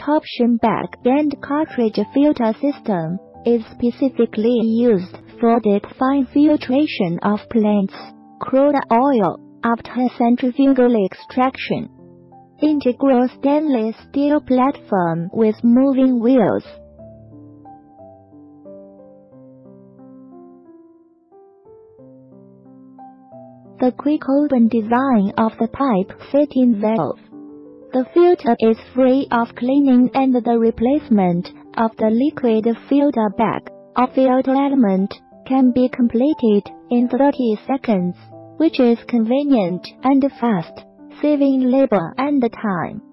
decoction bag and cartridge filter system is specifically used for the fine filtration of plants, crude oil, after centrifugal extraction. Integral stainless steel platform with moving wheels. The quick open design of the pipe fitting valve. The filter is free of cleaning and the replacement of the liquid filter bag or filter element can be completed in 30 seconds, which is convenient and fast, saving labor and time.